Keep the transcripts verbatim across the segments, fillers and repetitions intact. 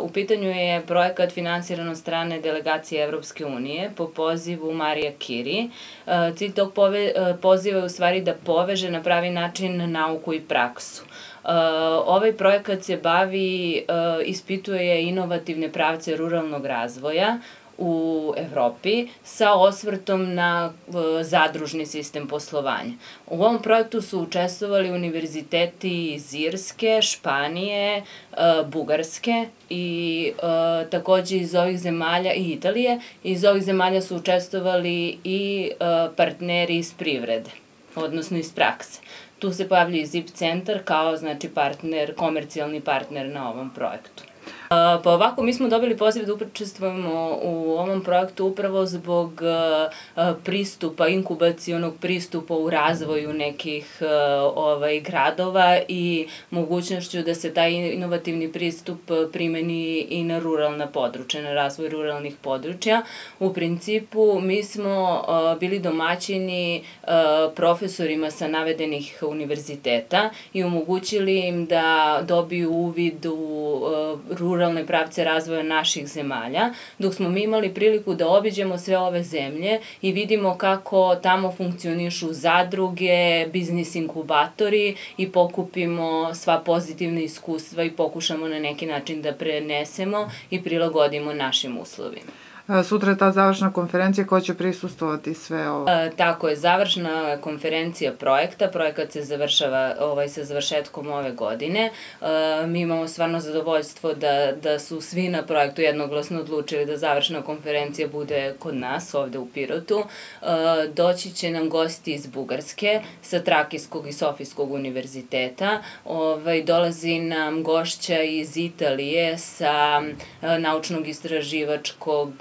U pitanju je projekat finansiran od strane delegacije Evropske unije po pozivu Marija Kiri. Cilj tog poziva je u stvari da poveže na pravi način nauku i praksu. Ovaj projekat se bavi, ispituje inovativne pravce ruralnog razvoja u Evropi sa osvrtom na zadružni sistem poslovanja. U ovom projektu su učestvovali univerziteti iz Irske, Španije, Bugarske i takođe iz ovih zemalja i Italije. Iz ovih zemalja su učestvovali i partneri iz privrede, odnosno iz prakse. Tu se pojavljuje i ZIP centar kao znači partner, komercijalni partner na ovom projektu. Pa ovako, mi smo dobili poziv da učestvujemo u ovom projektu upravo zbog pristupa, inkubacionog pristupa u razvoju nekih gradova i mogućnošću da se taj inovativni pristup primeni i na ruralna područja, na razvoj ruralnih područja. U principu, mi smo bili domaćini profesorima sa navedenih univerziteta i omogućili im da dobiju uvid u ruralne ruralne pravce razvoja naših zemalja, dok smo mi imali priliku da obiđemo sve ove zemlje i vidimo kako tamo funkcionišu zadruge, biznis inkubatori i pokupimo sva pozitivna iskustva i pokušamo na neki način da prenesemo i prilagodimo našim uslovima. Sutra je ta završna konferencija koja će prisustvovati sve ovo. Tako je, završna konferencija projekta. Projekat se završava sa završetkom ove godine. Mi imamo stvarno zadovoljstvo da su svi na projektu jednoglasno odlučili da završna konferencija bude kod nas, ovde u Pirotu. Doći će nam gosti iz Bugarske, sa Trakijskog i Sofijskog univerziteta. Dolazi nam gošća iz Italije sa naučnog istraživačkog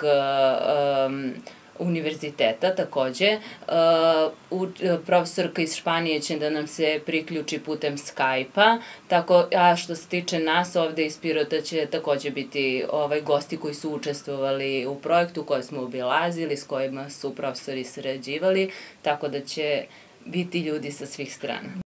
univerziteta takođe. Profesorka iz Španije će da nam se priključi putem Skype-a, a što se tiče nas ovde iz Pirota će takođe biti gosti koji su učestvovali u projektu koje smo obilazili, s kojima su profesori sarađivali, tako da će biti ljudi sa svih strana.